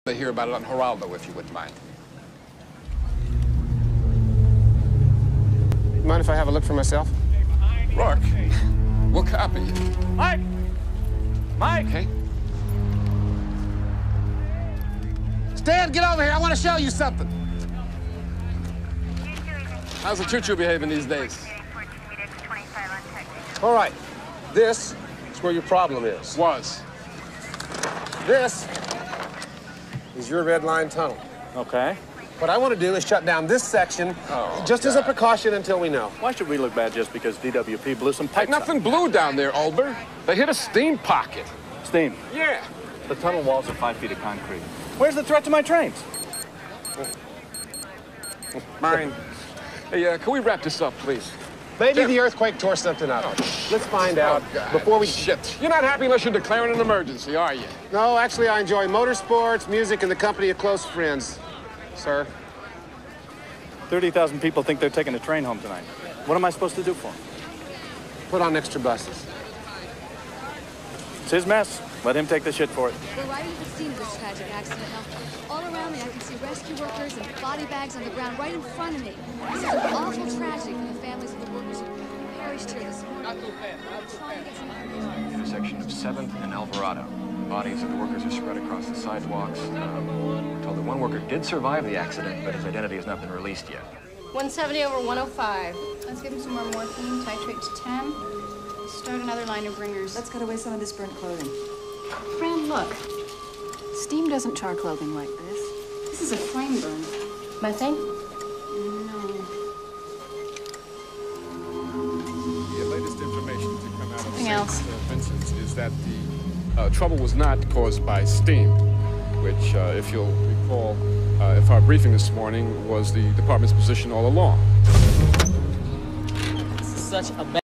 to hear about it on Geraldo, if you wouldn't mind. Mind if I have a look for myself? Rourke, we'll copy you. Mike! Mike! Okay. Stan, get over here. I want to show you something. How's the choo-choo behaving these days? All right. This is where your problem is. Was. This is your red line tunnel. Okay. What I want to do is shut down this section just as a precaution until we know. Why should we look bad just because DWP blew some Hey, pipes nothing blew down there, Olber. They hit a steam pocket. out? Steam. Yeah. The tunnel walls are 5 feet of concrete. Where's the threat to my trains? Mine. Hey, can we wrap this up, please? Maybe the earthquake tore something up. Let's find out before we... Shit. You're not happy unless you're declaring an emergency, are you? No, actually, I enjoy motorsports, music, and the company of close friends, sir. 30,000 people think they're taking a train home tonight. What am I supposed to do for them? Put on extra buses. It's his mess. Let him take the shit for it. We're right at the scene of this tragic accident now. All around me, I can see rescue workers and body bags on the ground right in front of me. This is an awful tragedy for the families of the workers who perished here this morning. Intersection of 7th and Alvarado. Bodies of the workers are spread across the sidewalks. We're told that one worker did survive the accident, but his identity has not been released yet. 170 over 105. Let's give him some more morphine, titrate to 10. Start another line of ringers. Let's cut away some of this burnt clothing. Fran, look. Steam doesn't char clothing like this. This is a flame burn. Methane? No. The latest information to come out of Something else. Vincent's is that the trouble was not caused by steam, which, if you'll recall, if our briefing this morning was the department's position all along. This is such a